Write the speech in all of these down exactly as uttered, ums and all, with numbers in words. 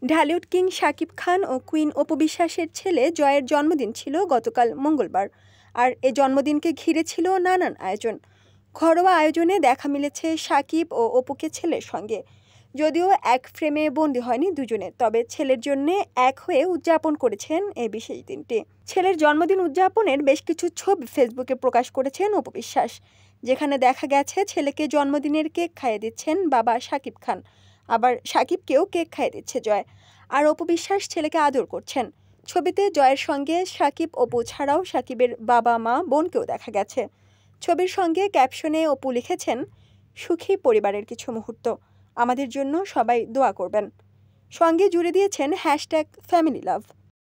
Dhallywood king Shakib Khan ও queen Apu বিশ্বাসের ছেলে জয়ের জন্মদিন ছিল গতকাল মঙ্গলবার। আর এ জন্মদিনকে ঘিরে ছিল নানান আয়োজন। ঘরোয়া আয়োজনে দেখা মিলেছে শাকিব ও অপুকে ছেলের সঙ্গে। যদিও এক ফ্রেমে বন্দী হয়নি দুজনে, তবে ছেলের জন্য এক হয়ে উদযাপন করেছেন এই বিশেষ দিনটি। ছেলের জন্মদিন উদযাপনের বেশ কিছু ছবি ফেসবুকে প্রকাশ করেছেন অপু বিশ্বাস, যেখানে দেখা গেছে ছেলেকে জন্মদিনের কেক খাইয়ে দিচ্ছেন বাবা শাকিব খান, আবার শাকিবকেও কেক খাইয়ে দিচ্ছে জয়। আর অপু বিশ্বাস ছেলেকে আদর করছেন। ছবিতে জয়ের সঙ্গে শাকিব অপু ছাড়াও শাকিবের বাবা মা বোনকেও দেখা গেছে। ছবির সঙ্গে ক্যাপশনে অপু লিখেছেন, সুখী পরিবারের কিছু মুহূর্ত, আমাদের জন্য সবাই দোয়া করবেন। সঙ্গে জুড়ে দিয়েছেন হ্যাশট্যাগ ফ্যামিলি লাভ।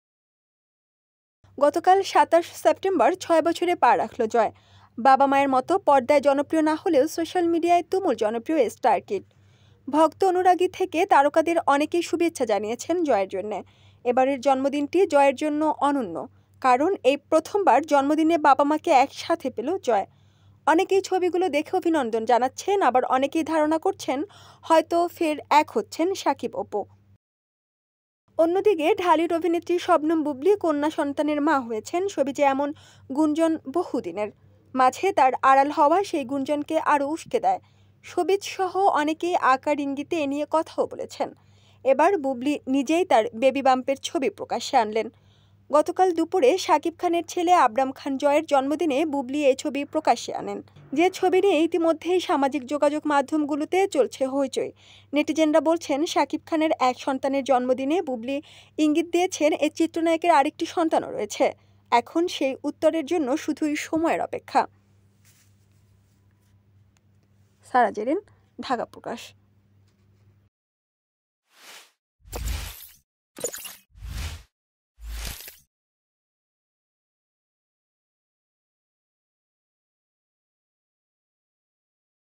গতকাল সাতাশ সেপ্টেম্বর ছয় বছরে পা রাখল জয়। বাবা মায়ের মতো পর্দায় জনপ্রিয় না হলেও সোশ্যাল মিডিয়ায় তুমুল জনপ্রিয় স্টার কিড। ভক্ত অনুরাগী থেকে তারকাদের অনেকেই শুভেচ্ছা জানিয়েছেন জয়ের জন্য। এবারের জন্মদিনটি জয়ের জন্য অনন্য, কারণ এই প্রথমবার জন্মদিনে বাবা মাকে একসাথে পেল জয়। অনেকেই ছবিগুলো দেখে অভিনন্দন জানাচ্ছেন, আবার অনেকেই ধারণা করছেন হয়তো ফের এক হচ্ছেন শাকিব অপু। অন্যদিকে ঢালিউড অভিনেত্রী শবনম বুবলি কন্যা সন্তানের মা হয়েছেন, ছবিতে এমন গুঞ্জন বহুদিনের। মাঝে তার আড়াল হওয়া সেই গুঞ্জনকে আরও উস্কে দেয়। শোবিজ সহ অনেকেই আকার ইঙ্গিতে এ নিয়ে কথাও বলেছেন। এবার বুবলি নিজেই তার বেবি বাম্পের ছবি প্রকাশ্যে আনলেন। গতকাল দুপুরে শাকিব খানের ছেলে আবরাম খান জয়ের জন্মদিনে বুবলি এই ছবি প্রকাশ্যে আনেন, যে ছবি নিয়ে ইতিমধ্যেই সামাজিক যোগাযোগ মাধ্যমগুলোতে চলছে হইচই। নেটিজেনরা বলছেন শাকিব খানের এক সন্তানের জন্মদিনে বুবলি ইঙ্গিত দিয়েছেন এই চিত্রনায়কের আরেকটি সন্তানও রয়েছে। এখন সেই উত্তরের জন্য শুধুই সময়ের অপেক্ষা। সারা জেরিন, ঢাকা প্রকাশ।